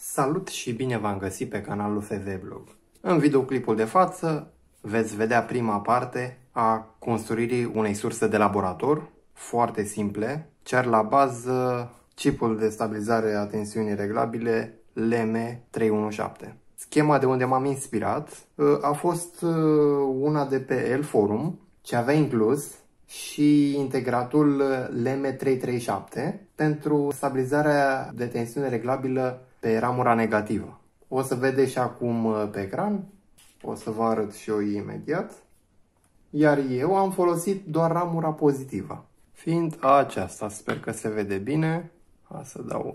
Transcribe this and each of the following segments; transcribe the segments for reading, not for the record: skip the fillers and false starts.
Salut și bine v-am găsit pe canalul FV Blog. În videoclipul de față veți vedea prima parte a construirii unei surse de laborator, foarte simple, ce are la bază chipul de stabilizare a tensiunii reglabile LM317. Schema de unde m-am inspirat a fost una de pe El Forum, ce avea inclus și integratul LM337 pentru stabilizarea de tensiune reglabilă pe ramura negativă. O să vedeți și acum pe ecran, o să vă arăt și eu imediat. Iar eu am folosit doar ramura pozitivă. Fiind aceasta, sper că se vede bine. Hai să dau...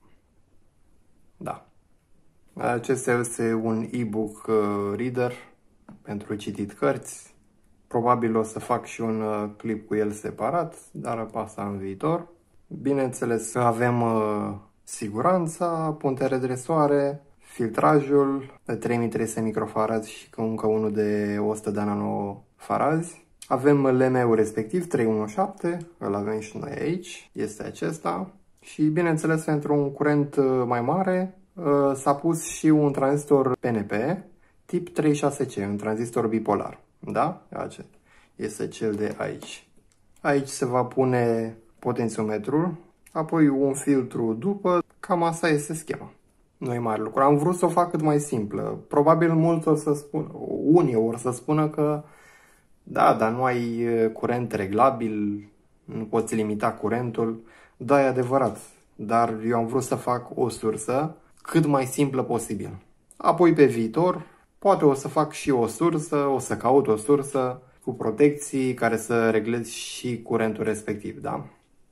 Da. Acesta este un e-book reader pentru citit cărți. Probabil o să fac și un clip cu el separat, dar asta în viitor. Bineînțeles, avem siguranța, puntea de resoare, filtrajul de 3300 microfarazi și încă unul de 100 de nanofarazi. Avem LM-ul respectiv 317, îl avem și noi aici, este acesta. Și bineînțeles, pentru un curent mai mare s-a pus și un tranzistor PNP tip 36C, un tranzistor bipolar. Da? Acesta este cel de aici. Aici se va pune potențiometrul, apoi un filtru după. Cam asta este schema. Nu e mare lucru. Am vrut să o fac cât mai simplă. Probabil mulți o să spună, unii or să spună că da, dar nu ai curent reglabil, nu poți limita curentul. Da, e adevărat. Dar eu am vrut să fac o sursă cât mai simplă posibil. Apoi pe viitor, poate o să fac și o sursă, o să caut o sursă cu protecții care să reglez și curentul respectiv, da?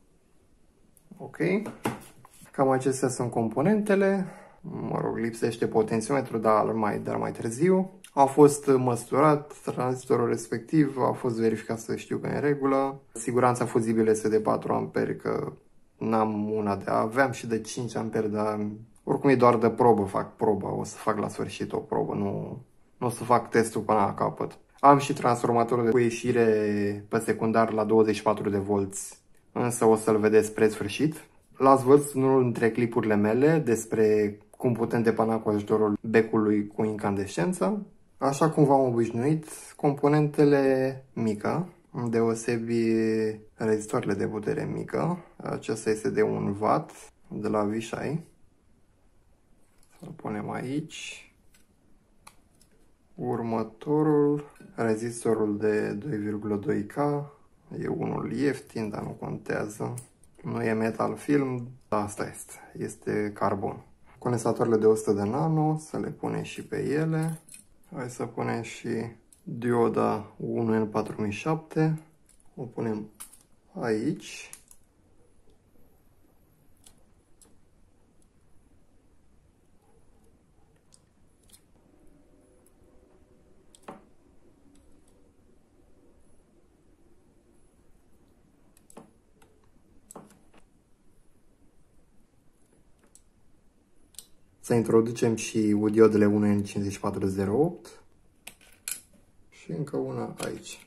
Ok. Cam acestea sunt componentele. Mă rog, lipsește potențiometru, dar mai târziu. A fost măsurat tranzistorul respectiv, a fost verificat să știu că e în regulă. Siguranța fuzibilă este de 4 amperi, că n-am una de... Aveam și de 5 amperi, dar oricum e doar de probă, fac proba. O să fac la sfârșit o probă, nu o să fac testul până la capăt. Am și transformatorul cu ieșire pe secundar la 24 de volți, însă o să-l vedeți spre sfârșit. L-ați văzut în unul dintre clipurile mele despre cum putem depana cu ajutorul becului cu incandescență. Așa cum v-am obișnuit, componentele mică, îndeosebi rezistoarele de putere mică. Acesta este de 1 W de la Vishai. Să-l punem aici. Următorul, rezistorul de 2,2K, e unul ieftin, dar nu contează. Nu e metal film, asta este carbon. Condensatoarele de 100 de nano, să le punem și pe ele. Hai să punem și dioda 1N4007, o punem aici. Să introducem și diodele 1N5408 și încă una aici.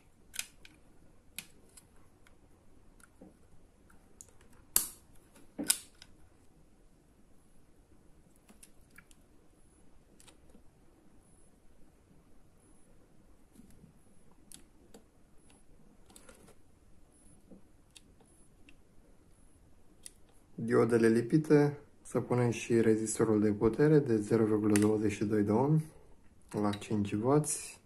Diodele lipite. Să punem și rezistorul de putere de 0,22 de ohm la 5W.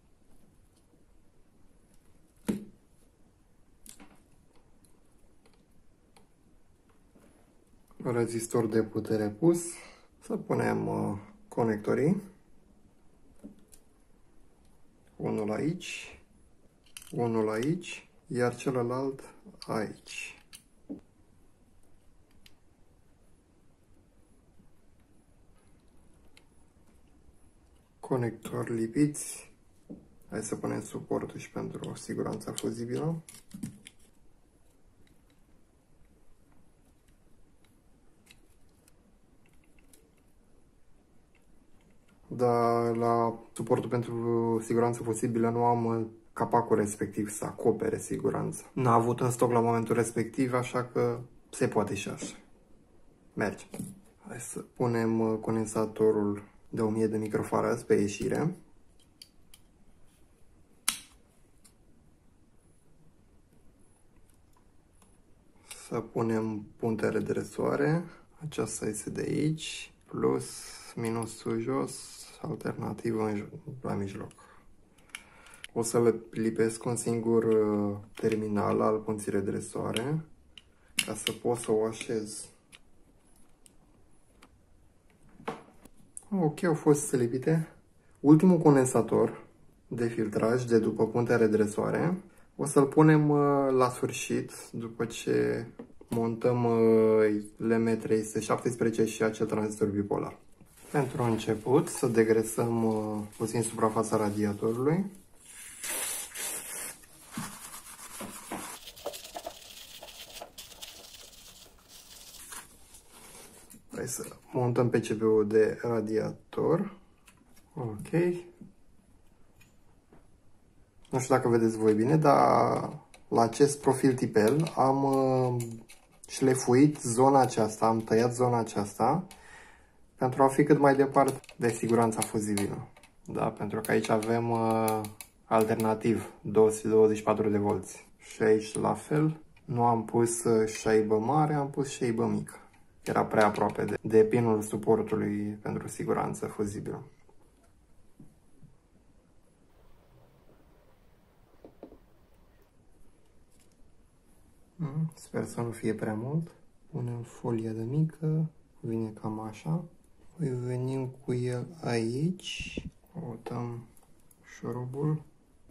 Rezistor de putere pus. Să punem conectorii. Unul aici, unul aici, iar celălalt aici. Conectori lipiți. Hai să punem suportul și pentru siguranța fuzibilă. Dar la suportul pentru siguranță fuzibilă nu am capacul respectiv să acopere siguranța. N-a avut în stoc la momentul respectiv, așa că se poate și așa. Merge. Hai să punem condensatorul de 1000 de microfarad pe ieșire. Să punem puntea redresoare, aceasta este de aici, plus, minusul jos, alternativă la mijloc. O să le lipesc un singur terminal al punții redresoare, ca să pot să o așez. Ok, au fost lipite. Ultimul condensator de filtraj de după puntea redresoare o să-l punem la sfârșit, după ce montăm LM317 și acel tranzistor bipolar. Pentru început să degresăm puțin suprafața radiatorului. Hai să montăm PCB-ul de radiator. Ok. Nu știu dacă vedeți voi bine, dar la acest profil tipel am șlefuit zona aceasta, am tăiat zona aceasta pentru a fi cât mai departe de siguranța fuzibilă. Da, pentru că aici avem alternativ 224 de volți. Și aici la fel, nu am pus șaibă mare, am pus șaibă mică. Era prea aproape de pinul suportului pentru siguranță fuzibilă. Sper să nu fie prea mult. Punem folia de mică, vine cam așa. Păi venim cu el aici, căutăm șurubul.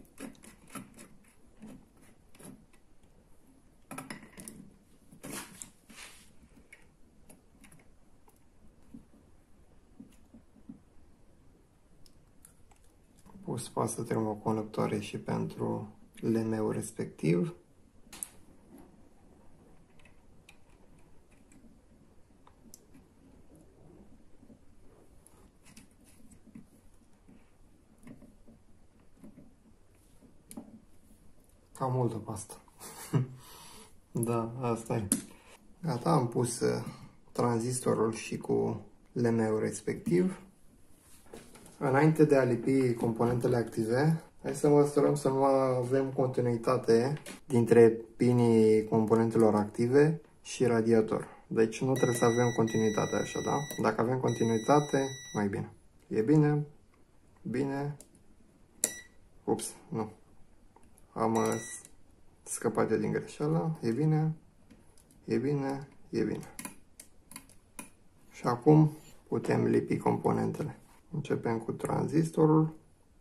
Pus pasă termoconductoare și pentru LM-ul respectiv. Cam multă pastă. Da, asta e. Gata, am pus tranzistorul și cu LM-ul respectiv. Înainte de a lipi componentele active, hai să măsurăm să nu avem continuitate dintre pinii componentelor active și radiator. Deci nu trebuie să avem continuitate așa, da? Dacă avem continuitate, mai bine. E bine? Bine? Ups, nu. Am scăpat eu din greșeală. E bine? E bine? E bine. Și acum putem lipi componentele. Începem cu tranzistorul.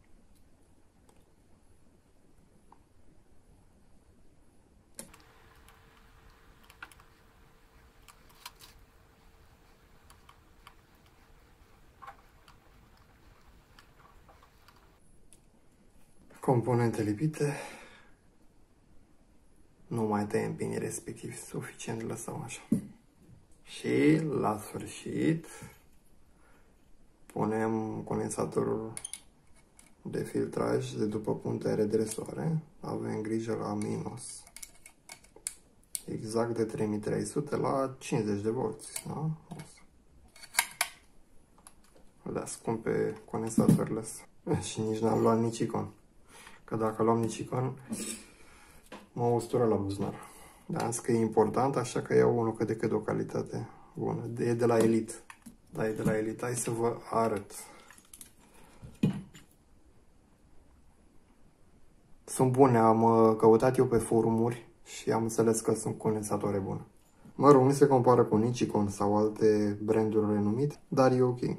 Componente lipite. Nu mai tăiem pinii respectiv, suficient lăsăm așa. Și la sfârșit punem condensatorul de filtraj de după puntea redresoare. Avem grijă la minus. Exact de 3300 la 50 de volți. Da? Da, scumpe condensatorile astea. Și nici n-am luat nici icon. Că dacă luam nici icon, mă ustură la buzunar. Dar am zis că e important, așa că iau unul cât de cât de o calitate bună. E de la Elite. Da, e de la Elite. Hai să vă arăt. Sunt bune, am căutat eu pe forumuri și am înțeles că sunt condensatoare bune. Mă rog, nu se compară cu Nichicon sau alte branduri renumite, dar e ok.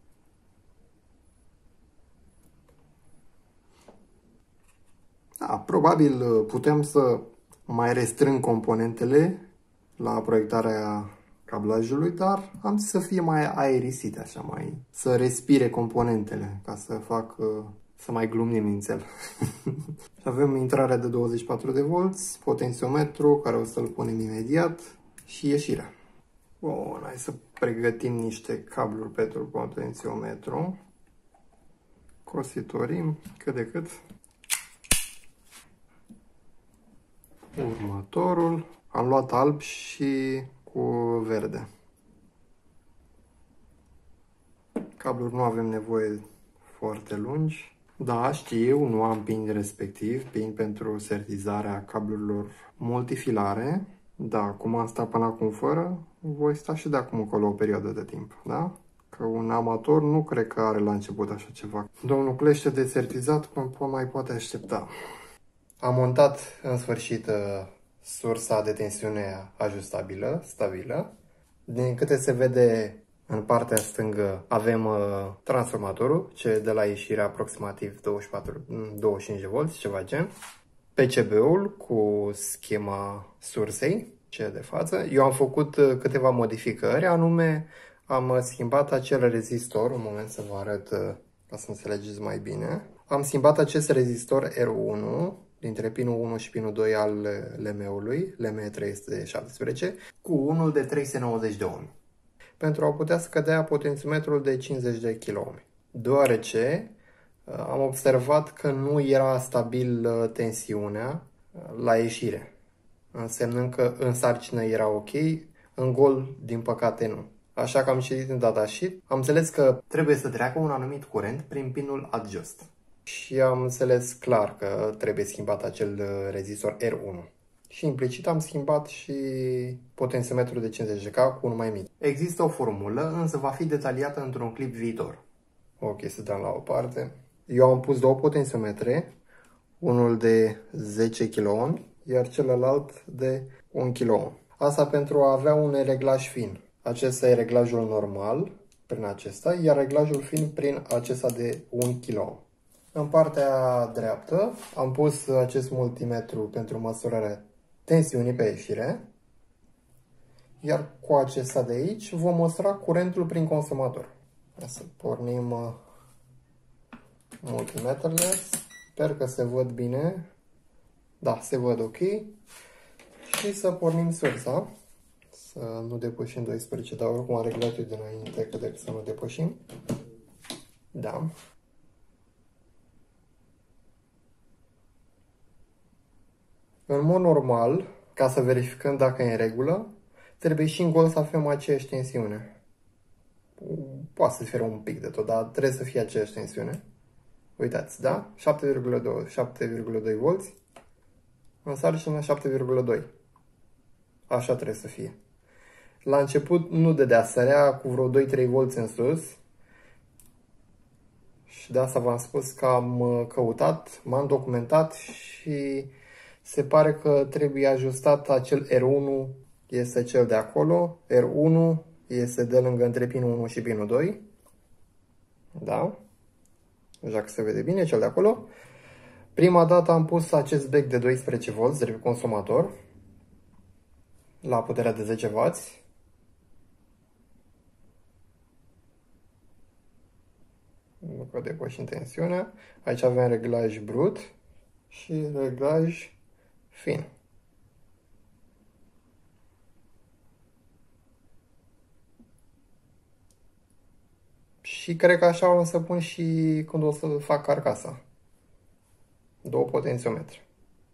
Da, probabil putem să mai restrâng componentele la proiectarea cablajului, dar am zis să fie mai aerisite, așa, mai să respire componentele, ca să fac, să mai glumim nițel. Avem intrarea de 24 de volți, potențiometru, care o să-l punem imediat, și ieșirea. Bun, hai să pregătim niște cabluri pentru potențiometru. Cositorim cât de cât. Următorul. Am luat alb și cu verde. Cabluri nu avem nevoie foarte lungi. Da, știu, nu am pin respectiv, pin pentru sertizarea cablurilor multifilare. Da, cum am stat până acum fără, voi sta și de acum încolo o perioadă de timp, da? Că un amator nu cred că are la început așa ceva. Domnul Clește de sertizat mai poate aștepta. Am montat în sfârșit sursa de tensiune ajustabilă, stabilă. Din câte se vede în partea stângă avem transformatorul, ce de la ieșire aproximativ 24-25 de volți, ceva gen. PCB-ul cu schema sursei, ce de față. Eu am făcut câteva modificări, anume am schimbat acel rezistor, un moment să vă arăt ca să înțelegeți mai bine. Am schimbat acest rezistor R1 dintre pinul 1 și pinul 2 al LM-ului, LM317, cu unul de 390 de ohmi, pentru a putea scădea potențiometrul de 50 de kΩ, deoarece am observat că nu era stabil tensiunea la ieșire, însemnând că în sarcină era ok, în gol, din păcate, nu. Așa că am citit în datasheet, am înțeles că trebuie să treacă un anumit curent prin pinul adjust. Și am înțeles clar că trebuie schimbat acel rezistor R1. Și implicit am schimbat și potențiometrul de 50 de K cu unul mai mic. Există o formulă, însă va fi detaliată într-un clip viitor. Ok, să dăm la o parte. Eu am pus două potențiometre, unul de 10 kΩ, iar celălalt de 1 kΩ. Asta pentru a avea un reglaj fin. Acesta e reglajul normal, prin acesta, iar reglajul fin prin acesta de 1 kΩ. În partea dreaptă am pus acest multimetru pentru măsurarea tensiunii pe ieșire, iar cu acesta de aici vom măsura curentul prin consumator. Să pornim multimetrele, sper că se văd bine, da, se văd ok, și să pornim sursa, să nu depășim 12, dar oricum am reglat eu dinainte că decât să nu depășim, da. În mod normal, ca să verificăm dacă e în regulă, trebuie și în gol să avem aceeași tensiune. Poate să fie un pic de tot, dar trebuie să fie aceeași tensiune. Uitați, da? 7,2 volți. În sarcină 7,2. Așa trebuie să fie. La început nu dădea, sărea cu vreo 2-3 volți în sus. Și de asta v-am spus că am căutat, m-am documentat și se pare că trebuie ajustat acel R1, este cel de acolo. R1 este de lângă între pinul 1 și pinul 2. Da? Așa că se vede bine cel de acolo. Prima dată am pus acest bec de 12 V de consumator la puterea de 10 W. Nu că depășim tensiunea. Aici avem reglaj brut și reglaj fin. Și cred că așa o să pun și când o să fac carcasa. Două potențiometre.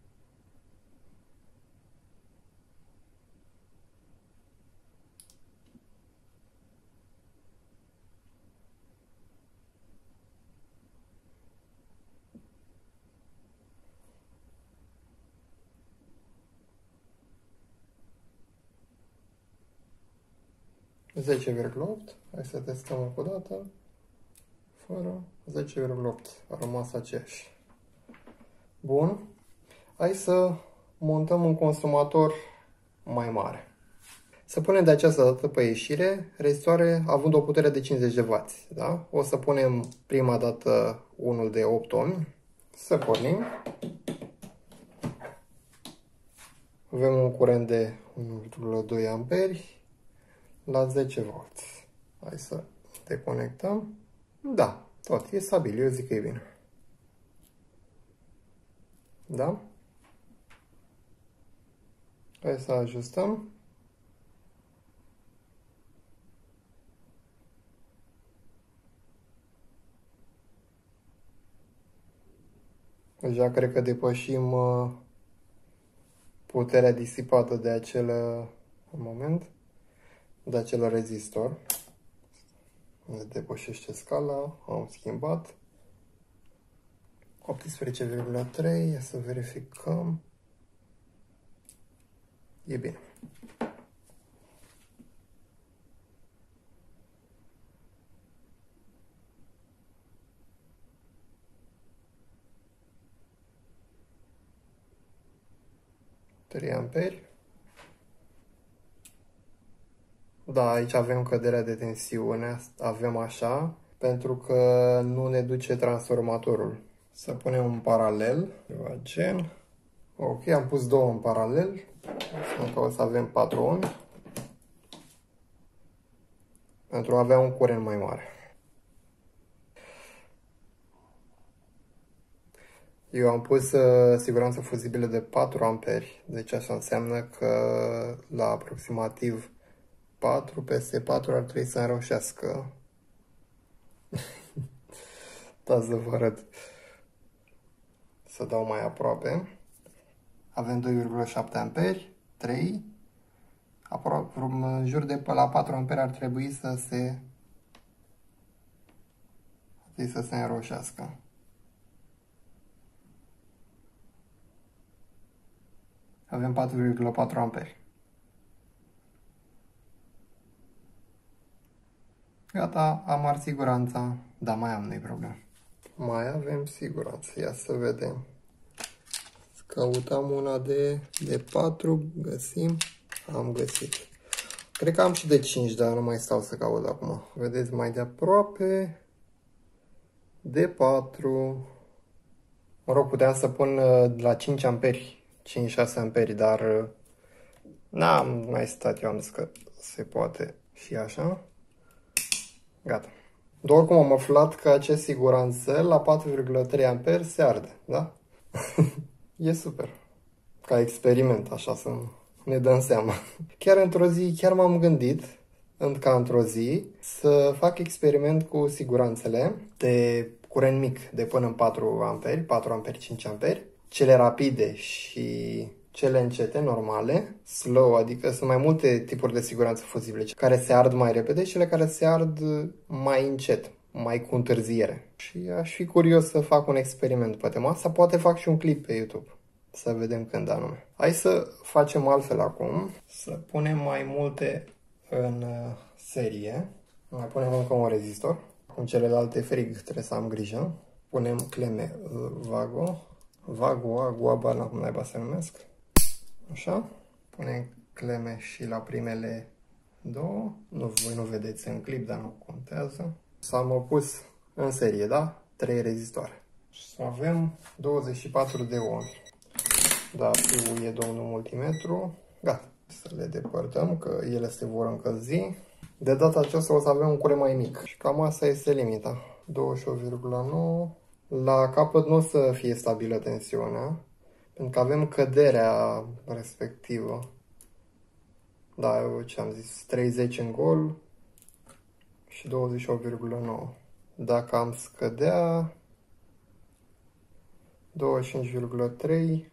(10,8). Hai să testăm încă o dată. Fără 10,8. A rămas aceeași. Bun. Hai să montăm un consumator mai mare. Să punem de această dată pe ieșire rezistoare având o putere de 50 de W. Da? O să punem prima dată unul de 8 ohmi. Să pornim. Avem un curent de 1,2 amperi la 10 V. Hai să deconectăm. Da, tot e stabil, eu zic că e bine. Da? Hai să ajustăm. Deja cred că depășim puterea disipată de acel moment, de acel rezistor. Ne depășește scala, am schimbat. 18,3, ia să verificăm. E bine. Amperi. Da, aici avem căderea de tensiune, avem așa, pentru că nu ne duce transformatorul. Să punem în paralel, ceva gen. Ok, am pus două în paralel, că o să avem 4 ohmi, pentru a avea un curent mai mare. Eu am pus siguranță fuzibilă de 4 amperi, deci așa înseamnă că la aproximativ 4 peste 4 ar trebui să înroșească. Da, să vă arăt. Să dau mai aproape. Avem 2,7 amperi, 3. Aproape, în jur de pe la 4 amperi ar trebui să se înroșească. Avem 4,4 amperi. Gata, am ars siguranța. Da, mai am, nu-i problemă. Mai avem siguranță. Ia să vedem. Căutam una de 4, găsim. Am găsit. Cred că am și de 5, dar nu mai stau să caut acum. Vedeți mai de aproape. De 4. Mă rog, puteam să pun la 5 amperi. 5-6 amperi, dar n-am mai stat. Eu am zis că se poate și așa. Gata. Doar cum am aflat că acest siguranțel la 4,3 amperi se arde, da? E super. Ca experiment, așa să ne dăm seama. Chiar într-o zi, chiar m-am gândit, ca într-o zi, să fac experiment cu siguranțele de curent mic, de până în 4 amperi, 4 amperi, 5 amperi, cele rapide și cele încete, normale, slow, adică sunt mai multe tipuri de siguranță fuzibile, care se ard mai repede și cele care se ard mai încet, mai cu întârziere. Și aș fi curios să fac un experiment pe tema asta, poate fac și un clip pe YouTube, să vedem când anume. Hai să facem altfel acum, să punem mai multe în serie, mai punem încă un rezistor, cu celelalte frig trebuie să am grijă, punem cleme Vago, cum naiba se numesc. Așa, punem cleme și la primele două. Voi nu vedeți în clip, dar nu contează. S-am pus în serie, da? 3 rezistoare. Și să avem 24 de ohmi. Da, fiul e domnul multimetru. Gata. Să le depărtăm, că ele se vor încălzi. De data aceasta o să avem un curent mai mic. Și cam asta este limita. 28,9. La capăt nu o să fie stabilă tensiunea, pentru că avem căderea respectivă. Da, eu ce am zis, 30 în gol și 28,9. Dacă am scădea, 25,3,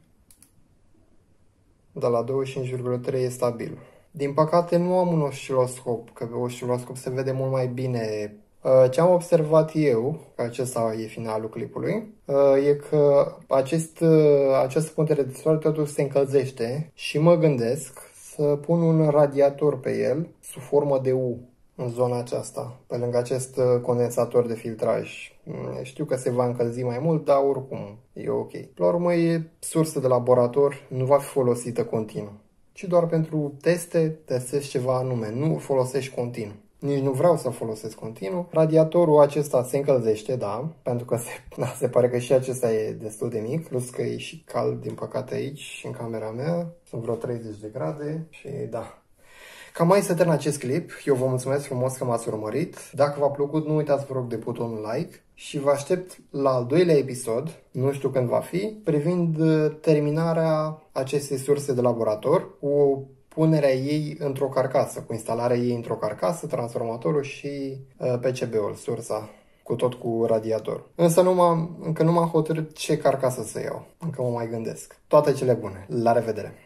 dar la 25,3 e stabil. Din păcate nu am un osciloscop, că pe osciloscop se vede mult mai bine. Ce am observat eu, că acesta e finalul clipului, e că această punte rezistoare totuși se încălzește și mă gândesc să pun un radiator pe el sub formă de U în zona aceasta, pe lângă acest condensator de filtraj. Știu că se va încălzi mai mult, dar oricum e ok. La urmă e sursă de laborator, nu va fi folosită continuu, ci doar pentru testezi ceva anume, nu folosești continuu. Nici nu vreau să folosesc continuu. Radiatorul acesta se încălzește, da, pentru că se pare că și acesta e destul de mic, plus că e și cald, din păcate, aici, în camera mea. Sunt vreo 30 de grade și da. Cam mai se termină acest clip. Eu vă mulțumesc frumos că m-ați urmărit. Dacă v-a plăcut, nu uitați, vă rog, de butonul like și vă aștept la al doilea episod, nu știu când va fi, privind terminarea acestei surse de laborator cu punerea ei într-o carcasă, cu instalarea ei într-o carcasă, transformatorul și PCB-ul, sursa, cu radiator. Însă încă nu m-am hotărât ce carcasă să iau. Încă mă mai gândesc. Toate cele bune. La revedere!